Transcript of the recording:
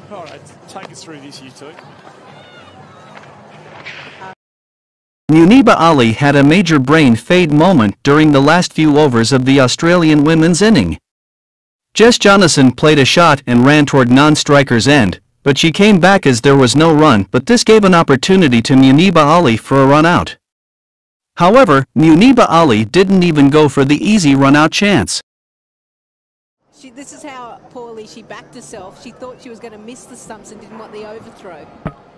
All right, take us through this, you two. Muneeba Ali had a major brain fade moment during the last few overs of the Australian women's inning. Jess Jonnasen played a shot and ran toward non-striker's end, but she came back as there was no run, but this gave an opportunity to Muneeba Ali for a run out. However, Muneeba Ali didn't even go for the easy run-out chance. This is how poorly she backed herself. She thought she was going to miss the stumps and didn't want the overthrow.